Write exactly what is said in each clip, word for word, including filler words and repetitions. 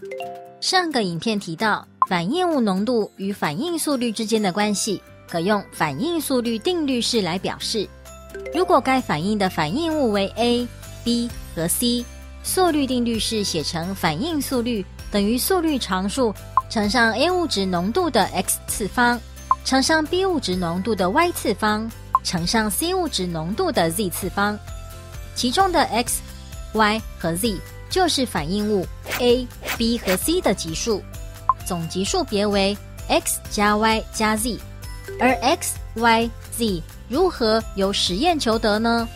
上个影片提到，反应物浓度与反应速率之间的关系，可用反应速率定律式来表示。如果该反应的反应物为 A、B 和 C， 速率定律式写成反应速率等于速率常数乘上 A 物质浓度的 x 次方，乘上 B 物质浓度的 y 次方，乘上 C 物质浓度的 z 次方。其中的 x、y 和 z 就是反应物 A、B 和 C 的级数，总级数别为 x 加 y 加 z。而 x、y、z 如何由实验求得呢？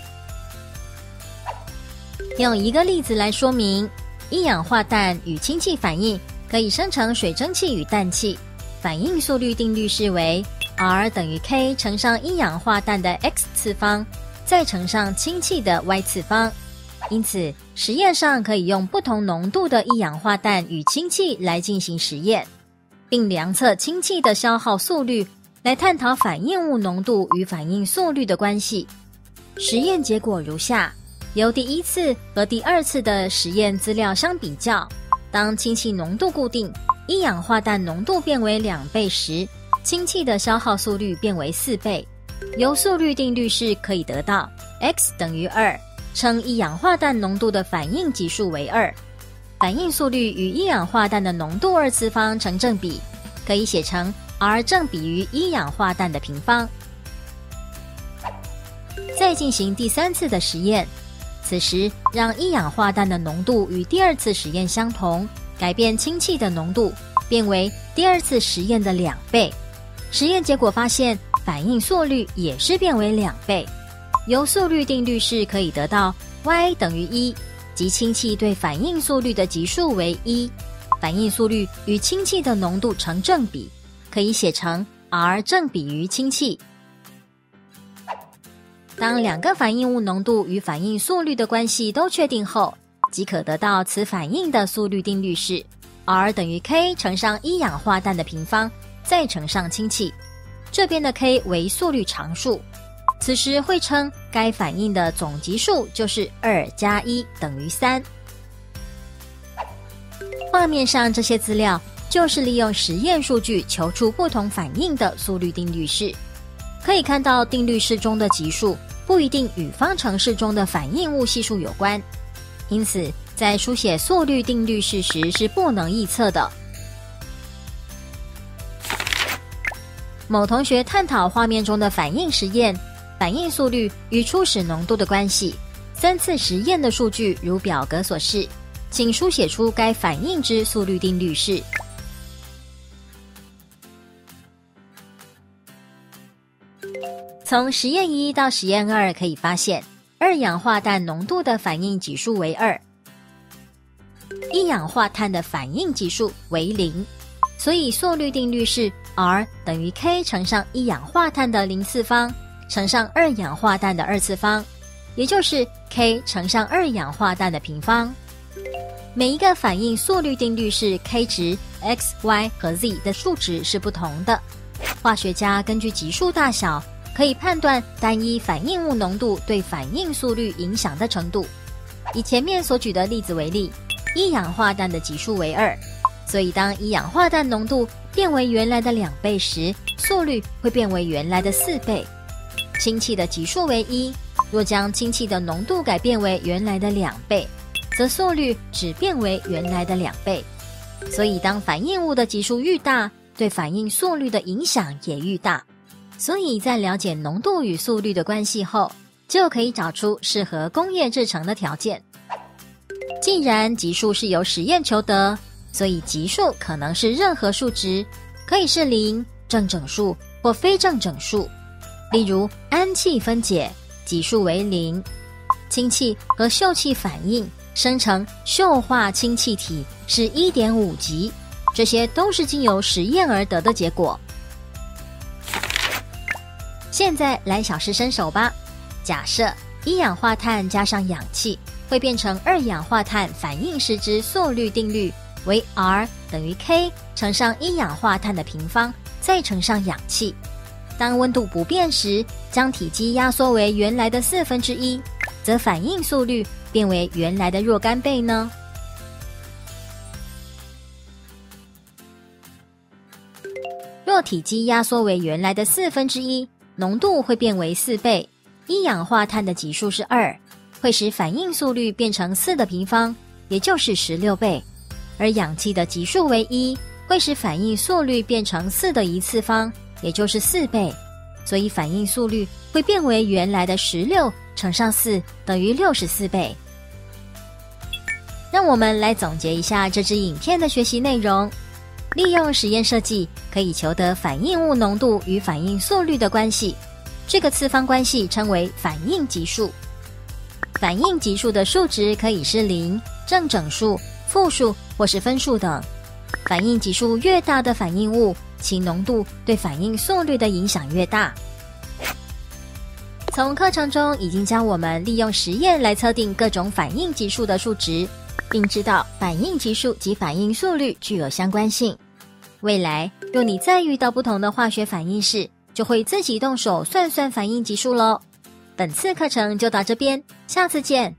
用一个例子来说明，一氧化氮与氢气反应可以生成水蒸气与氮气，反应速率定律式为 R 等于 K 乘上一氧化氮的 x 次方，再乘上氢气的 y 次方。因此，实验上可以用不同浓度的一氧化氮与氢气来进行实验，并量测氢气的消耗速率，来探讨反应物浓度与反应速率的关系。实验结果如下：由第一次和第二次的实验资料相比较，当氢气浓度固定，一氧化氮浓度变为两倍时，氢气的消耗速率变为四倍。由速率定律式可以得到 x 等于二称一氧化氮浓度的反应级数为二，反应速率与一氧化氮的浓度二次方成正比，可以写成 R 正比于一氧化氮的平方。再进行第三次的实验，此时让一氧化氮的浓度与第二次实验相同，改变氢气的浓度，变为第二次实验的两倍。实验结果发现，反应速率也是变为两倍。由速率定律式可以得到 y 等于一，即氢气对反应速率的级数为一，反应速率与氢气的浓度成正比，可以写成 R 正比于氢气。当两个反应物浓度与反应速率的关系都确定后，即可得到此反应的速率定律式 R 等于 K 乘上一氧化氮的平方，再乘上氢气。这边的 K 为速率常数，此时会称该反应的总级数就是二加一等于三。画面上这些资料就是利用实验数据求出不同反应的速率定律式。可以看到定律式中的级数不一定与方程式中的反应物系数有关，因此在书写速率定律式时是不能臆测的。某同学探讨画面中的反应实验，反应速率与初始浓度的关系，三次实验的数据如表格所示，请书写出该反应之速率定律式。从实验一到实验二可以发现，二氧化氮浓度的反应级数为二，一氧化碳的反应级数为零，所以速率定律是 R 等于 K 乘上一氧化碳的零次方乘上二氧化氮的二次方，也就是 K 乘上二氧化氮的平方。每一个反应速率定律式 K 值 x、y 和 z 的数值是不同的，化学家根据级数大小可以判断单一反应物浓度对反应速率影响的程度。以前面所举的例子为例，一氧化氮的级数为二，所以当一氧化氮浓度变为原来的两倍时，速率会变为原来的四倍。氢气的级数为一，若将氢气的浓度改变为原来的两倍，则速率只变为原来的两倍。所以当反应物的级数愈大，对反应速率的影响也愈大。所以在了解浓度与速率的关系后，就可以找出适合工业制成的条件。既然级数是由实验求得，所以级数可能是任何数值，可以是零、正整数或非正整数。例如氨气分解，级数为零；氢气和溴气反应生成溴化氢气体是 一点五 级，这些都是经由实验而得的结果。现在来小试身手吧。假设一氧化碳加上氧气会变成二氧化碳反应时之速率定律为 R 等于 K 乘上一氧化碳的平方，再乘上氧气。当温度不变时，将体积压缩为原来的四分之一，则反应速率变为原来的若干倍呢？ 若体积压缩为原来的四分之一，浓度会变为四倍，一氧化碳的级数是二，会使反应速率变成四的平方，也就是十六倍。而氧气的级数为一，会使反应速率变成四的一次方，也就是四倍。所以反应速率会变为原来的十六乘上四等于六十四倍。让我们来总结一下这支影片的学习内容。利用实验设计可以求得反应物浓度与反应速率的关系，这个次方关系称为反应级数。反应级数的数值可以是零、正整数、负数或是分数等。反应级数越大的反应物，其浓度对反应速率的影响越大。从课程中已经教我们利用实验来测定各种反应级数的数值，并知道反应级数及反应速率具有相关性。未来若你再遇到不同的化学反应时，就会自己动手算算反应级数咯。本次课程就到这边，下次见。